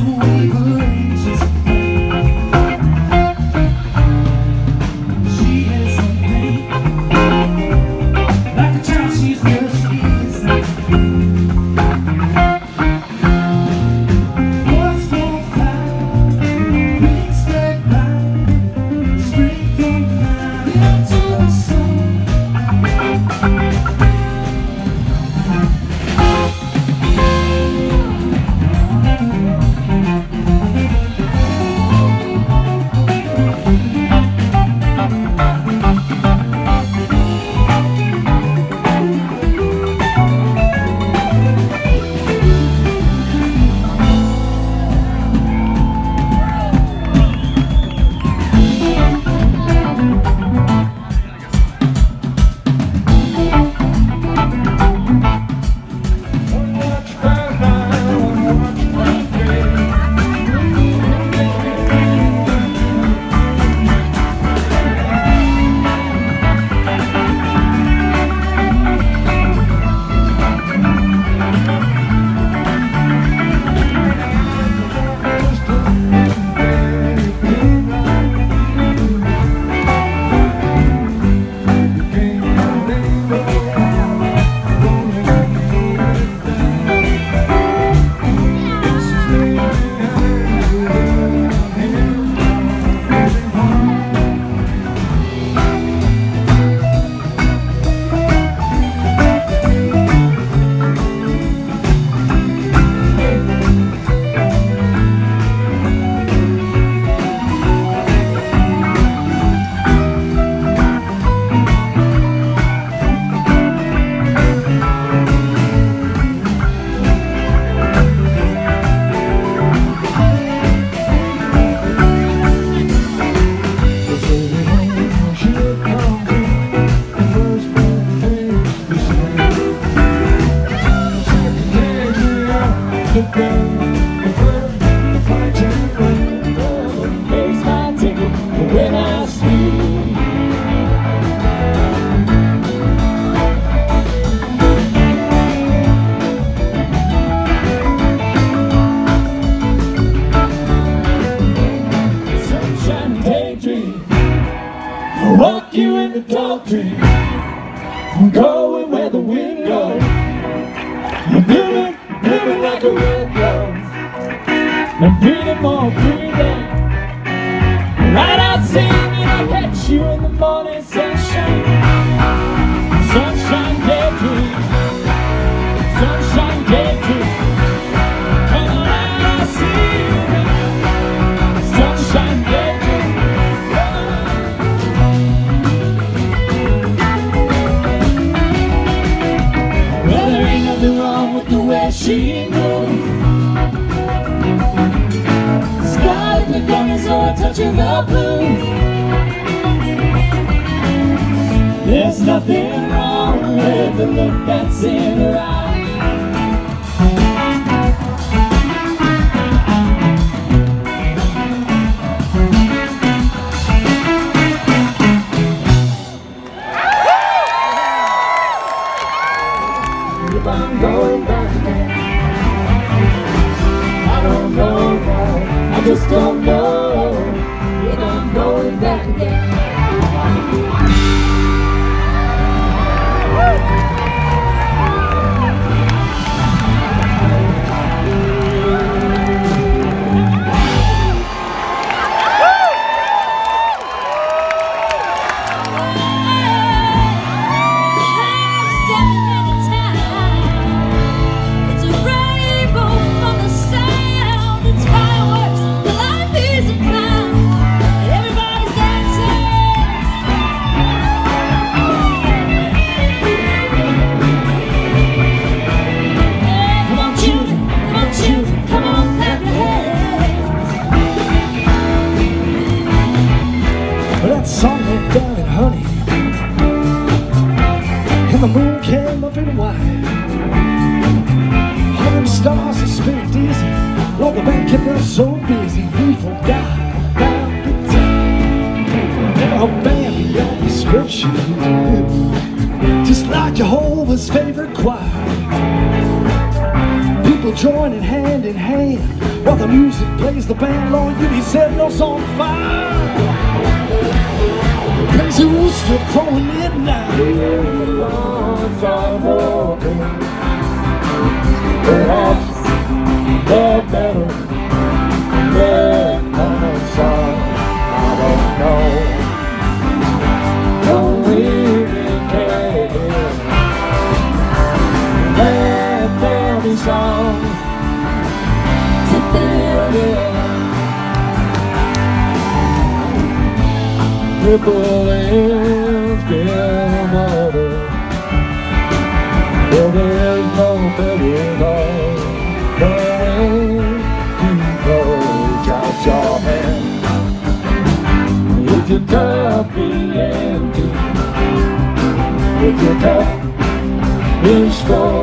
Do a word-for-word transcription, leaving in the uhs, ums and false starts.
I'm going where the wind goes. I'm moving, moving like a red rose. I'm breathing more freely. Right out singing, I'll catch you in the morning sunshine. Sunshine daydream. Sunshine daydream. Come on out, I'll see you. Sunshine daydream. Well, there ain't nothing wrong with the way she moves. The sky in the darkness or a touch of the blue. There's nothing wrong with the look that's in her eyes. If I'm going back again, I don't know now, I just don't know if I'm going back again. Sun went down in honey, and the moon came up in white. All them stars are spinning dizzy, while the band kept us so busy we forgot about the time. Now band beyond description, just like Jehovah's favorite choir. People joining hand in hand, While the music plays, the band low, you be setting us on fire. Crazy rooster crowing midnight. I'm walking. Perhaps they're better than kind of song. I don't know. Don't really care. Let there be songs to feel it. Rippling skin water. Well, there's no better love than when you close out your hand. If your cup be empty, if your cup is full,